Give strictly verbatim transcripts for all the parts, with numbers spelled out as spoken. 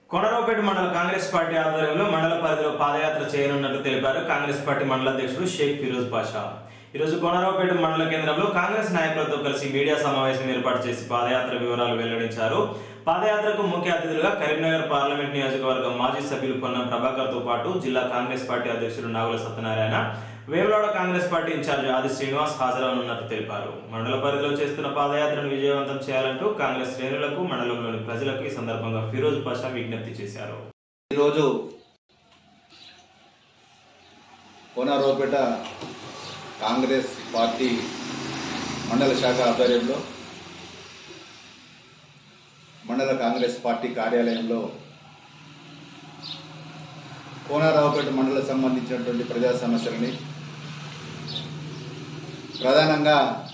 కోనరావుపేట మండల కాంగ్రెస్ పార్టీ ఆధ్వర్యంలో మండల పరిధిలో పాదయాత్ర చేయనున్నట్లు తెలిపారు కాంగ్రెస్ పార్టీ మండల అధ్యక్షుడు షేక్ ఫిరోజ్ పాషా। ఈ రోజు కోనరావుపేట మండల కేంద్రంలో కాంగ్రెస్ నాయకులతో కలిసి మీడియా సమావేశం ఏర్పాటు చేసి పాదయాత్ర వివరాలు వెల్లడించారు। పాదయాత్రకు ముఖ్య అతిథులుగా కరీంనగర్ పార్లమెంట్ నియోజకవర్గం మాజీ సభ్యులు పొన్నం ప్రభాకర్ తో పాటు జిల్లా కాంగ్రెస్ పార్టీ అధ్యక్షుడు నాగుల సత్యనారాయణ, వేములవాడ కాంగ్రెస్ పార్టీ ఇన్ఛార్జ్ ఆది శ్రీనివాస్ హాజరవనున్నట్లు తెలిపారు। మండల పరిధిలో చేస్తున్న పాదయాత్రను విజయవంతం చేయాలంటూ కాంగ్రెస్ శ్రేణులకు మండలంలోని ప్రజలకు ఈ సందర్భంగా ఫిరోజ్ పాషా విజ్ఞప్తి చేశారు। ఈ రోజు కోనరావుపేట కాంగ్రెస్ పార్టీ మండల శాఖ ఆధ్వర్యంలో మండల కాంగ్రెస్ పార్టీ కార్యాలయంలో కోనరావుపేట మండలం సంబంధించినటువంటి ప్రజా సమస్యలని ప్రధానంగా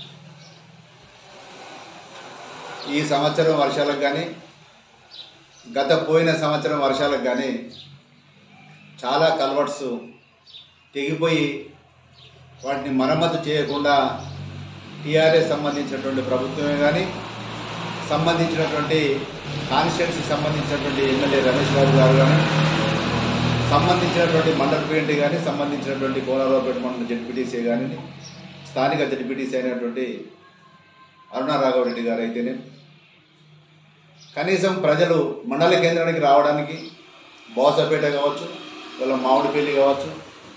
ఈ సంవత్సరం వర్షాలకు కానీ గత పోయిన సంవత్సరం వర్షాలకు కానీ చాలా కల్వర్ట్స్ తెగిపోయి వాటిని మరమ్మతు చేయకుండా టీఆర్ఎస్ సంబంధించినటువంటి ప్రభుత్వమే కానీ సంబంధించినటువంటి కాన్స్టిట్యున్సీకి సంబంధించినటువంటి ఎమ్మెల్యే రమేష్ బాబు గారు కానీ సంబంధించినటువంటి మండల ప్రెసిడెంట్ కానీ సంబంధించినటువంటి కోనరావుపేట మండల జడ్పీటీసీ కానీ స్థానిక జడ్పీటీసీ అయినటువంటి అరుణ రాఘవరెడ్డి గారు అయితేనే కనీసం ప్రజలు మండల కేంద్రానికి రావడానికి బోసపేట కావచ్చు, వాళ్ళ మామిడిపల్లి కావచ్చు,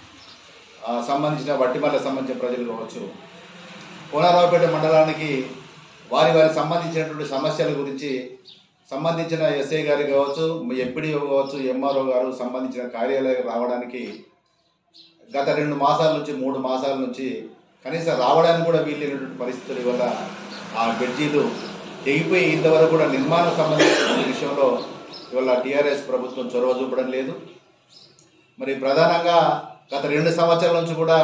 సంబంధించిన వట్టిమల్ల సంబంధించిన ప్రజలు కావచ్చు, కోనరావుపేట మండలానికి వారి వారికి సంబంధించినటువంటి సమస్యల గురించి సంబంధించిన ఎస్ఐ గారు కావచ్చు, ఎంపీడీఓ కావచ్చు, ఎంఆర్ఓ గారు సంబంధించిన కార్యాలయం రావడానికి గత రెండు మాసాల నుంచి మూడు మాసాల నుంచి కనీసం రావడానికి కూడా వీలైనటువంటి పరిస్థితుల వల్ల ఆ బెడ్జీలు తెగిపోయి ఇంతవరకు కూడా నిర్మాణం సంబంధించిన విషయంలో ఇవాళ టీఆర్ఎస్ ప్రభుత్వం చొరవ చూపడం లేదు। మరి ప్రధానంగా గత రెండు సంవత్సరాల నుంచి కూడా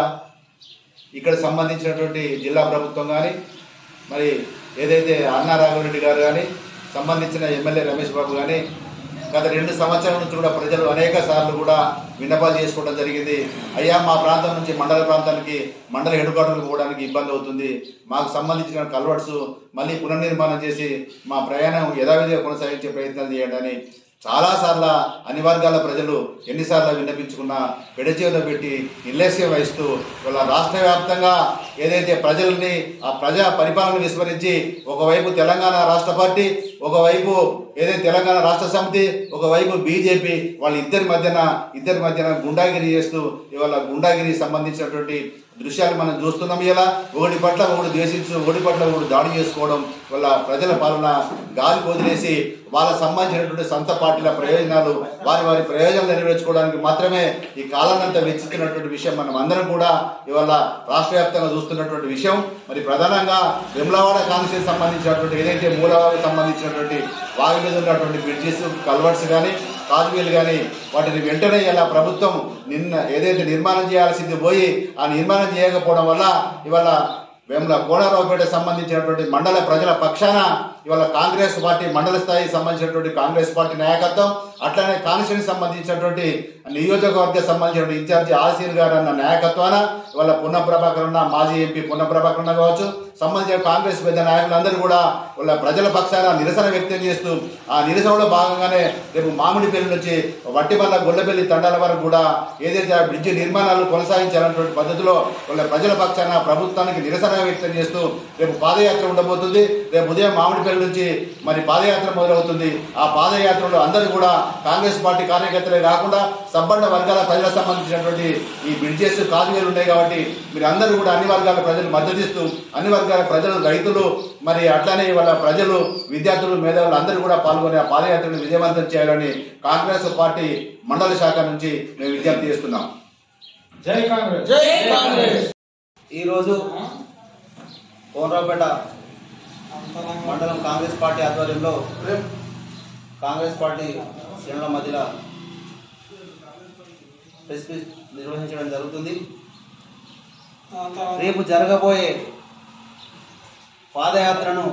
ఇక్కడ సంబంధించినటువంటి జిల్లా ప్రభుత్వం కానీ మరి ఏదైతే అన్నా రాఘవరెడ్డి గారు కానీ సంబంధించిన ఎమ్మెల్యే రమేష్ బాబు కానీ గత రెండు సంవత్సరాల నుంచి కూడా ప్రజలు అనేక సార్లు కూడా విన్నపాలు చేసుకోవడం జరిగింది। అయ్యా మా ప్రాంతం నుంచి మండల ప్రాంతానికి మండల హెడ్ క్వార్టర్కి పోవడానికి ఇబ్బంది అవుతుంది, మాకు సంబంధించిన కల్వర్ట్స్ మళ్ళీ పునర్నిర్మాణం చేసి మా ప్రయాణం యథావిధిగా కొనసాగించే ప్రయత్నాలు చేయండి అని చాలాసార్లు అన్ని వర్గాల ప్రజలు ఎన్నిసార్లు విన్నపించుకున్నా పెడచేలో పెట్టి నిర్లక్ష్యం వహిస్తూ వాళ్ళ రాష్ట్ర వ్యాప్తంగా ఏదైతే ప్రజల్ని ఆ ప్రజా పరిపాలన విస్మరించి ఒకవైపు తెలంగాణ రాష్ట్ర పార్టీ, ఒకవైపు ఏదైతే తెలంగాణ రాష్ట్ర సమితి, ఒకవైపు బీజేపీ వాళ్ళ ఇద్దరి మధ్యన ఇద్దరి మధ్యన గుండాగిరి చేస్తూ ఇవాళ గుండాగిరి సంబంధించినటువంటి దృశ్యాలు మనం చూస్తున్నాం। ఇలా ఒకటి పట్ల ఒకటి ద్వేషించు, ఒకటి పట్ల ఒకటి దాడి చేసుకోవడం వల్ల ప్రజల పాలన గాలి వదిలేసి వాళ్ళ సంబంధించినటువంటి సొంత పార్టీల ప్రయోజనాలు వారి వారి ప్రయోజనాలు నెరవేర్చుకోవడానికి మాత్రమే ఈ కాలాన్నంతా వెచ్చిస్తున్నటువంటి విషయం మనం అందరం కూడా ఇవాళ రాష్ట్ర వ్యాప్తంగా చూస్తున్నటువంటి విషయం। మరి ప్రధానంగా వేములవాడ కాన్స్టిట్యూన్సీకి సంబంధించినటువంటి ఏదైతే మూలవాడకు సంబంధించినటువంటి వాగి మీద ఉన్నటువంటి బ్రిడ్జెస్, కల్వర్ట్స్ కానీ కాజువేలు కానీ వాటిని వెంటనే ఇలా ప్రభుత్వం నిన్న ఏదైతే నిర్మాణం చేయాల్సింది పోయి ఆ నిర్మాణం చేయకపోవడం వల్ల ఇవాళ వేముల కోనరావుపేట సంబంధించినటువంటి మండల ప్రజల పక్షాన ఇవాళ కాంగ్రెస్ పార్టీ మండల స్థాయికి సంబంధించినటువంటి కాంగ్రెస్ పార్టీ నాయకత్వం, అట్లనే కాన్స్టిట్యూన్సీకి సంబంధించినటువంటి నియోజకవర్గ సంబంధించినటువంటి ఇన్ఛార్జి ఆసీర్ గారు అన్న నాయకత్వాన ఇవాళ పొన్నం ప్రభాకర్ ఉన్న మాజీ ఎంపీ పొన్నం ప్రభాకర్ ఉన్న కావచ్చు, సంబంధించిన కాంగ్రెస్ పెద్ద నాయకులందరూ కూడా వాళ్ళ ప్రజల పక్షాన నిరసన వ్యక్తం చేస్తూ ఆ నిరసనలో భాగంగానే రేపు మామిడిపల్లి నుంచి వట్టిమల్ల గొల్లపల్లి తండాల వరకు కూడా ఏదైతే ఆ బ్రిడ్జి నిర్మాణాలు కొనసాగించాలన్నటువంటి పద్ధతిలో వాళ్ళ ప్రజల పక్షాన ప్రభుత్వానికి నిరసన వ్యక్తం చేస్తూ రేపు పాదయాత్ర ఉండబోతుంది। రేపు ఉదయం మామిడిపల్లి నుంచి మరి పాదయాత్ర మొదలవుతుంది। ఆ పాదయాత్రలో అందరూ కూడా కాంగ్రెస్ పార్టీ కార్యకర్తలే కాకుండా సంపన్న వర్గాల ప్రజలకు సంబంధించినటువంటి ఈ బ్రిడ్జెస్, కాజువేలు ఉన్నాయి కాబట్టి మీరు అందరూ కూడా అన్ని వర్గాల ప్రజలు మద్దతిస్తూ అన్ని వర్గాల ప్రజలు, రైతులు, మరి అట్లానే వాళ్ళ ప్రజలు, విద్యార్థులు, మేధావులు అందరూ కూడా పాల్గొని ఆ పాదయాత్రను విజయవంతం చేయాలని కాంగ్రెస్ పార్టీ మండల శాఖ నుంచి మేము విజ్ఞప్తి చేస్తున్నాం। జై కాంగ్రెస్, జై కాంగ్రెస్। ఈరోజు కోనరావుపేట మండలం కాంగ్రెస్ పార్టీ ఆధ్వర్యంలో కాంగ్రెస్ పార్టీ శ్రేణుల మధ్యలో ప్రెస్ మీట్ నిర్వహించడం జరుగుతుంది। రేపు జరగబోయే పాదయాత్రను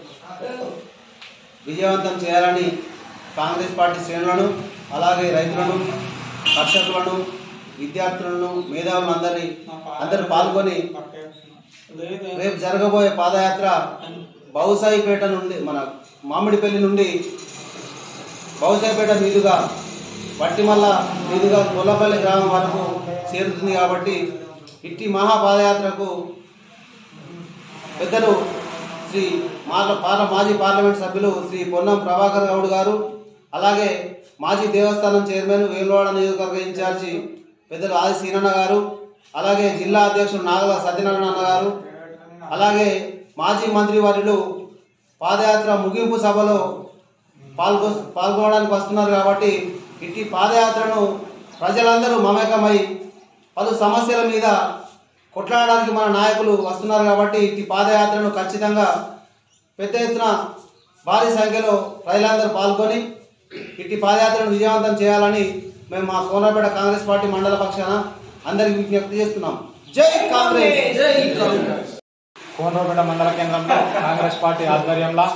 విజయవంతం చేయాలని కాంగ్రెస్ పార్టీ శ్రేణులను, అలాగే రైతులను, కర్షకులను, విద్యార్థులను, మేధావులను అందరి అందరూ పాల్గొని రేపు జరగబోయే పాదయాత్ర బౌసాయిపేట నుండి మన మామిడిపల్లి నుండి బౌసాపేట మీదుగా వట్టిమల్ల మీదుగా గొల్లపల్లి గ్రామం వరకు చేరుతుంది కాబట్టి ఇట్టి మహాపాదయాత్రకు పెద్దలు శ్రీ మాల పార్ల మాజీ పార్లమెంట్ సభ్యులు శ్రీ పొన్నం ప్రభాకర్ గౌడ్ గారు, అలాగే మాజీ దేవస్థానం చైర్మన్ వేములవాడ నియోజకవర్గ ఇన్ఛార్జి పెద్దలు ఆది సీనన్న గారు, అలాగే జిల్లా అధ్యక్షుడు నాగల సత్యనారాయణ గారు, అలాగే మాజీ మంత్రి వర్యులు పాదయాత్ర ముగింపు సభలో పాల్గొ పాల్గొనడానికి వస్తున్నారు కాబట్టి ఇట్టి పాదయాత్రను ప్రజలందరూ మమేకమై పలు సమస్యల మీద కొట్లాడడానికి మన నాయకులు వస్తున్నారు కాబట్టి ఇట్టి పాదయాత్రను ఖచ్చితంగా పెద్ద ఎత్తున భారీ సంఖ్యలో ప్రజలందరూ పాల్గొని ఇట్టి పాదయాత్రను విజయవంతం చేయాలని మేము మా కోనరావుపేట కాంగ్రెస్ పార్టీ మండల పక్షాన అందరికీ విజ్ఞప్తి చేస్తున్నాం. జై కాంగ్రెస్, జై కాంగ్రెస్. కోనరావుపేట మండల కేంద్రంలో కాంగ్రెస్ పార్టీ ఆధ్వర్యంలో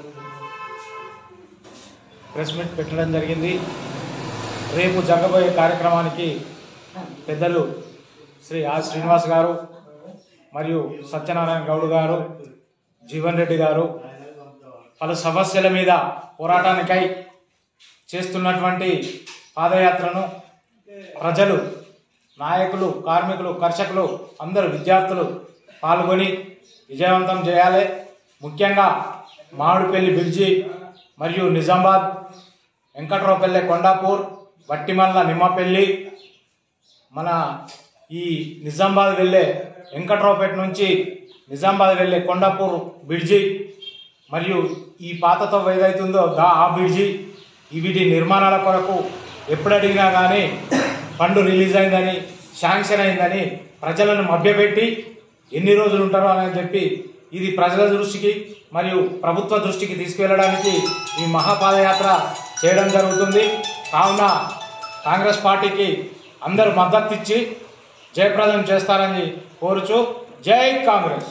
ప్రెస్ మీట్ పెట్టడం జరిగింది. రేపు జరగబోయే కార్యక్రమానికి పెద్దలు శ్రీ ఆర్ శ్రీనివాస్ గారు మరియు సత్యనారాయణ గౌడ్ గారు, జీవన్ రెడ్డి గారు పలు సమస్యల మీద పోరాటానికై చేస్తున్నటువంటి పాదయాత్రను ప్రజలు, నాయకులు, కార్మికులు, కర్షకులు, అందరూ విద్యార్థులు పాల్గొని విజయవంతం చేయాలి. ముఖ్యంగా మామిడిపల్లి బ్రిడ్జి మరియు నిజామాబాద్, వెంకట్రావుపల్లె, కొండాపూర్, వట్టిమల్ల, నిమ్మపల్లి, మన ఈ నిజామాబాద్ వెళ్ళే వెంకట్రావుపేట నుంచి నిజామాబాద్ వెళ్ళే కొండాపూర్ బ్రిడ్జి మరియు ఈ పాతతో ఏదైతుందో దా ఆ బ్రిడ్జి, వీటి నిర్మాణాల కొరకు ఎప్పుడు అడిగినా కానీ ఫండ్ రిలీజ్ అయిందని, శాంక్షన్ అయిందని ప్రజలను మభ్యపెట్టి ఎన్ని రోజులు ఉంటారో అని చెప్పి ఇది ప్రజల దృష్టికి మరియు ప్రభుత్వ దృష్టికి తీసుకువెళ్ళడానికి ఈ మహాపాదయాత్ర చేయడం జరుగుతుంది. కావున కాంగ్రెస్ పార్టీకి అందరూ మద్దతు ఇచ్చి జయప్రదం చేస్తారని కోరుచు జై కాంగ్రెస్.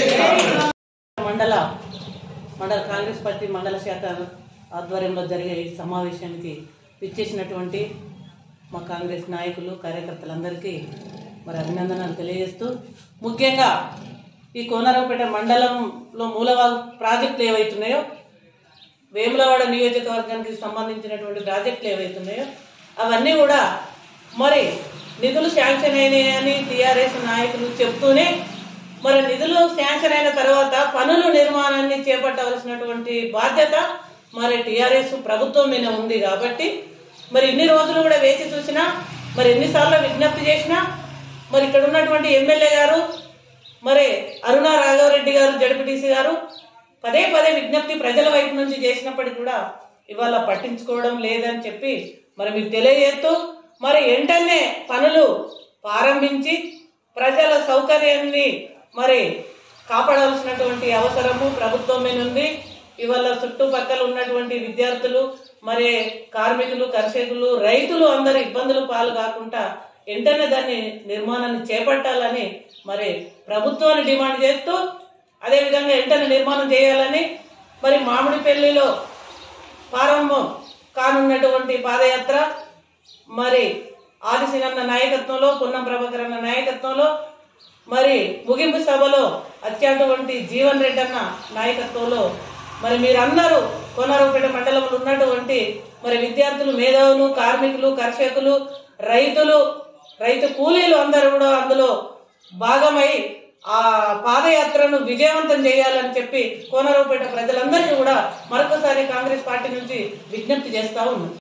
మండల మండల కాంగ్రెస్ పార్టీ మండల శాఖ ఆధ్వర్యంలో జరిగే ఈ సమావేశానికి విచ్చేసినటువంటి మా కాంగ్రెస్ నాయకులు, కార్యకర్తలందరికీ మరి అభినందనలు తెలియజేస్తూ, ముఖ్యంగా ఈ కోనరావుపేట మండలంలో మూలవాగు ప్రాజెక్టులు ఏవైతున్నాయో, వేములవాడ నియోజకవర్గానికి సంబంధించినటువంటి ప్రాజెక్టులు ఏవైతున్నాయో అవన్నీ కూడా మరి నిధులు శాంక్షన్ అయినాయని టీఆర్ఎస్ నాయకులు చెప్తూనే మరి నిధులు శాంక్షన్ అయిన తర్వాత పనుల నిర్మాణాన్ని చేపట్టవలసినటువంటి బాధ్యత మరి టీఆర్ఎస్ ప్రభుత్వం మీద ఉంది. కాబట్టి మరి ఇన్ని రోజులు కూడా వేసి చూసినా, మరి ఎన్నిసార్లు విజ్ఞప్తి చేసినా, మరి ఇక్కడ ఉన్నటువంటి ఎమ్మెల్యే గారు, మరి అరుణ రాఘవరెడ్డి గారు, జడ్పీటీసీ గారు పదే పదే విజ్ఞప్తి ప్రజల వైపు నుంచి చేసినప్పటికీ కూడా ఇవాళ పట్టించుకోవడం లేదని చెప్పి మరి మీకు తెలియజేస్తూ, మరి వెంటనే పనులు ప్రారంభించి ప్రజల సౌకర్యాన్ని మరి కాపాడాల్సినటువంటి అవసరము ప్రభుత్వం మీద ఉంది. ఇవాళ చుట్టుపక్కల ఉన్నటువంటి విద్యార్థులు, మరి కార్మికులు, కర్షకులు, రైతులు అందరూ ఇబ్బందులు పాలు కాకుండా వెంటనే దాన్ని నిర్మాణాన్ని చేపట్టాలని మరి ప్రభుత్వాన్ని డిమాండ్ చేస్తూ, అదేవిధంగా వెంటనే నిర్మాణం చేయాలని మరి మామిడిపల్లిలో ప్రారంభం కానున్నటువంటి పాదయాత్ర మరి ఆదిశీనన్న నాయకత్వంలో, పొన్నం ప్రభాకర్ అన్న నాయకత్వంలో, మరి ముగింపు సభలో అత్యంటి జీవన్ రెడ్డి అన్న నాయకత్వంలో మరి మీరందరూ కోనరావుపేట మండలంలో ఉన్నటువంటి మరి విద్యార్థులు, మేధావులు, కార్మికులు, కర్షకులు, రైతులు, రైతు కూలీలు అందరూ కూడా అందులో భాగమై ఆ పాదయాత్రను విజయవంతం చేయాలని చెప్పి కోనరావుపేట ప్రజలందరికీ కూడా మరొకసారి కాంగ్రెస్ పార్టీ నుంచి విజ్ఞప్తి చేస్తా ఉన్నాం.